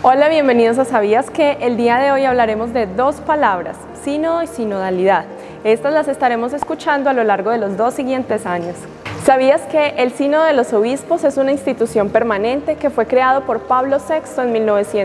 Hola, bienvenidos a ¿Sabías qué? El día de hoy hablaremos de dos palabras, sínodo y sinodalidad. Estas las estaremos escuchando a lo largo de los 2 siguientes años. ¿Sabías que el Sínodo de los Obispos es una institución permanente que fue creado por Pablo VI en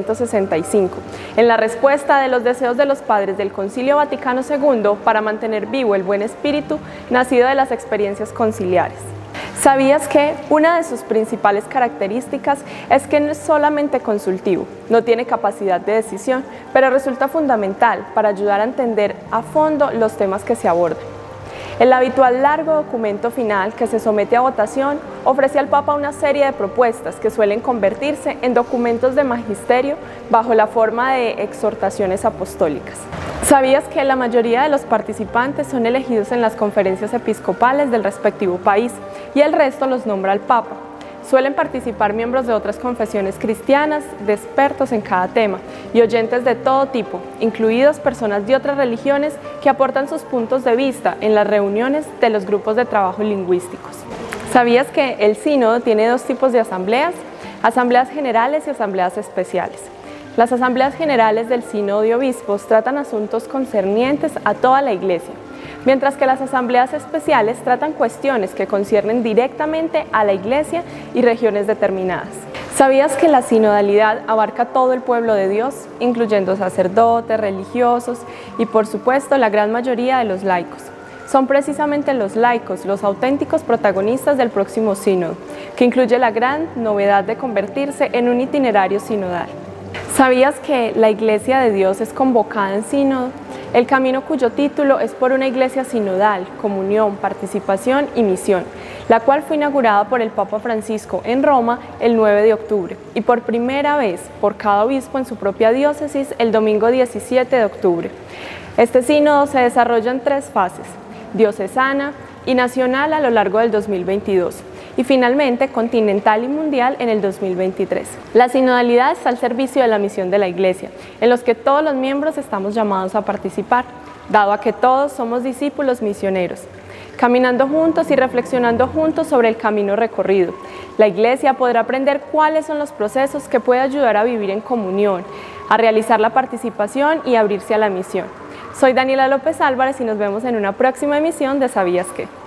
1965, en la respuesta de los deseos de los padres del Concilio Vaticano II para mantener vivo el buen espíritu nacido de las experiencias conciliares? ¿Sabías que una de sus principales características es que no es solamente consultivo, no tiene capacidad de decisión, pero resulta fundamental para ayudar a entender a fondo los temas que se abordan? El habitual largo documento final que se somete a votación ofrece al Papa una serie de propuestas que suelen convertirse en documentos de magisterio bajo la forma de exhortaciones apostólicas. ¿Sabías que la mayoría de los participantes son elegidos en las conferencias episcopales del respectivo país y el resto los nombra el Papa? Suelen participar miembros de otras confesiones cristianas, de expertos en cada tema y oyentes de todo tipo, incluidos personas de otras religiones que aportan sus puntos de vista en las reuniones de los grupos de trabajo lingüísticos. ¿Sabías que el sínodo tiene 2 tipos de asambleas? Asambleas generales y asambleas especiales. Las asambleas generales del sínodo de obispos tratan asuntos concernientes a toda la Iglesia, mientras que las asambleas especiales tratan cuestiones que conciernen directamente a la Iglesia y regiones determinadas. ¿Sabías que la sinodalidad abarca todo el pueblo de Dios, incluyendo sacerdotes, religiosos y, por supuesto, la gran mayoría de los laicos? Son precisamente los laicos los auténticos protagonistas del próximo sínodo, que incluye la gran novedad de convertirse en un itinerario sinodal. ¿Sabías que la Iglesia de Dios es convocada en sínodo? El camino cuyo título es por una iglesia sinodal, comunión, participación y misión, la cual fue inaugurada por el Papa Francisco en Roma el 9 de octubre y por primera vez por cada obispo en su propia diócesis el domingo 17 de octubre. Este sínodo se desarrolla en 3 fases, diocesana y nacional a lo largo del 2022. Y finalmente continental y mundial en el 2023. La sinodalidad está al servicio de la misión de la Iglesia, en los que todos los miembros estamos llamados a participar, dado a que todos somos discípulos misioneros. Caminando juntos y reflexionando juntos sobre el camino recorrido, la Iglesia podrá aprender cuáles son los procesos que puede ayudar a vivir en comunión, a realizar la participación y abrirse a la misión. Soy Daniela López Álvarez y nos vemos en una próxima emisión de ¿Sabías qué?